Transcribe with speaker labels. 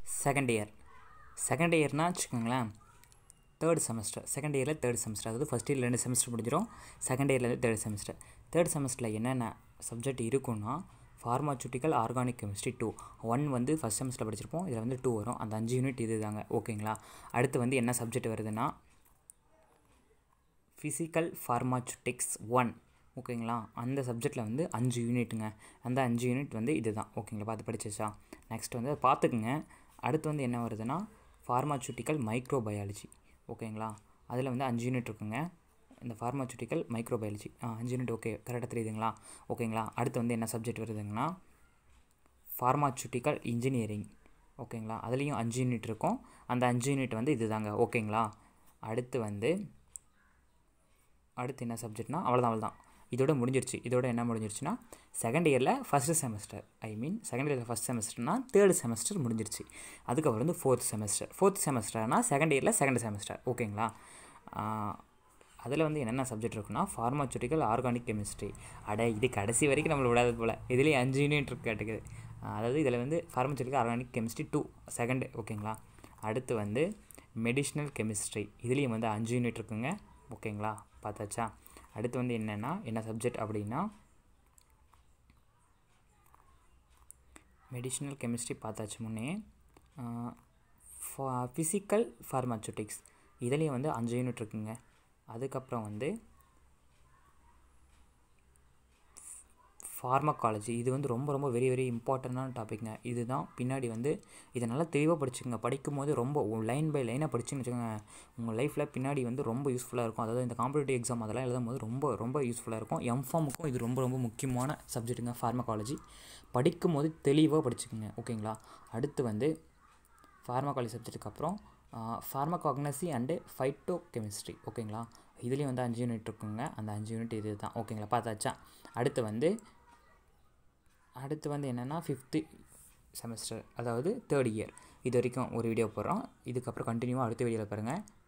Speaker 1: Second இயர்னால் வச்சுக்கோங்களேன் third semester. Second இயரில் தேர்ட் செமஸ்டர், அதாவது ஃபஸ்ட் இயரில் 2 செமஸ்டர் முடிஞ்சிடும். செகண்ட் இயரில் தேர்ட் செமஸ்டர். தேர்ட் செமஸ்டரில் என்னென்ன சப்ஜெக்ட் இருக்குன்னா ஃபார்மாசூட்டிக்கல், ஆர்கானிக் கெமிஸ்ட்ரி 2. 1 வந்து ஃபஸ்ட் செமஸ்டரில் படிச்சிருப்போம், இதில் வந்து 2 வரும். அந்த 5 யூனிட் இது தாங்க. ஓகேங்களா. அடுத்து வந்து என்ன சப்ஜெக்ட் வருதுன்னா ஃபிசிக்கல் ஃபார்மாசூட்டிக்ஸ் 1. ஓகேங்களா. அந்த சப்ஜெக்டில் வந்து 5 யூனிட்டுங்க. அந்த 5 யூனிட் வந்து இது தான். ஓகேங்களா. பார்த்து படிச்சிச்சா. நெக்ஸ்ட் வந்து பார்த்துக்குங்க. அடுத்து வந்து என்ன வருதுன்னா ஃபார்மாசூட்டிக்கல் மைக்ரோபயாலஜி. ஓகேங்களா. அதில் வந்து 5 யூனிட் இருக்குங்க. இந்த ஃபார்மாசூட்டிக்கல் மைக்ரோபயாலஜி 5 யூனிட். ஓகே, கரெக்டாக தெரியுதுங்களா. ஓகேங்களா. அடுத்து வந்து என்ன சப்ஜெக்ட் வருதுங்கன்னா ஃபார்மாசூட்டிக்கல் இன்ஜினியரிங். ஓகேங்களா. அதுலேயும் 5 யூனிட் இருக்கும். அந்த 5 யூனிட் வந்து இது தாங்க. ஓகேங்களா. அடுத்து என்ன சப்ஜெக்ட்னா அவ்வளோதான். இதோட முடிஞ்சிருச்சு. இதோட என்ன முடிஞ்சிருச்சுன்னா செகண்ட் இயரில் ஃபஸ்ட்டு செமஸ்டர், செகண்ட் இயரில் ஃபஸ்ட் செமஸ்டர்னால் தேர்ட் செமஸ்டர் முடிஞ்சிருச்சு. அதுக்கப்புறம் வந்து ஃபோர்த் செமஸ்டர்னால் செகண்ட் இயரில் செகண்ட் செமஸ்டர். ஓகேங்களா. அதில் வந்து என்னென்ன சப்ஜெக்ட் இருக்குன்னா ஃபார்மாசூட்டிக்கல், ஆர்கானிக் கெமிஸ்ட்ரி. இது கடைசி வரைக்கும் நம்மளை விடாது போல். இதுலேயே 5 யூனிட் கேட்டுக்குது. அதாவது இதில் வந்து ஃபார்மாசூட்டிக்கல், ஆர்கானிக் கெமிஸ்ட்ரி 2 செகண்டு. ஓகேங்களா. அடுத்து வந்து மெடிசினல் கெமிஸ்ட்ரி. இதுலேயும் வந்து 5 யூனிட் இருக்குங்க. ஓகேங்களா. பார்த்தாச்சா. அடுத்து வந்து என்ன சப்ஜெக்ட் அப்படின்னா மெடிசினல் கெமிஸ்ட்ரி பார்த்தாச்சு முன்னே. ஃபிசிக்கல் ஃபார்மாசூட்டிக்ஸ் இதுலேயும் வந்து 5 யூனிட் இருக்குங்க. அதுக்கப்புறம் வந்து ஃபார்மகாலஜி. இது வந்து ரொம்ப வெரி வெரி இம்பார்ட்டண்டான டாபிக்ங்க. இதுதான் பின்னாடி வந்து இதை நல்லா தெளிவாக படிச்சுங்க. படிக்கும் போது ரொம்ப லைன் பை லைனாக படிச்சுன்னு வச்சுக்கோங்க. உங்கள் லைஃப்பில் பின்னாடி வந்து ரொம்ப யூஸ்ஃபுல்லாக இருக்கும். அதாவது இந்த காம்படிட்டிவ் எக்ஸாம் அதெல்லாம் எழுதும் போது ரொம்ப யூஸ்ஃபுல்லாக இருக்கும். எம்ஃபார்முக்கும் இது ரொம்ப முக்கியமான சப்ஜெக்ட்டுங்க ஃபார்மகாலஜி. படிக்கும் போது தெளிவாக படிச்சுக்கோங்க. ஓகேங்களா. அடுத்து வந்து ஃபார்மகாலஜி சப்ஜெக்ட்டுக்கு அப்புறம் ஃபார்மகாக்னசி அண்டு ஃபைட்டோ கெமிஸ்ட்ரி. ஓகேங்களா. இதுலேயும் வந்து 5 யூனிட் இருக்குங்க. அந்த 5 யூனிட் இது தான். ஓகேங்களா. பார்த்தாச்சா. அடுத்து வந்து என்னென்னா 5th செமஸ்டர், அதாவது தேர்ட் இயர். இது வரைக்கும் ஒரு வீடியோ போடுறோம். இதுக்கப்புறம் கண்டினியூவாக அடுத்த வீடியோவில் பாருங்கள்.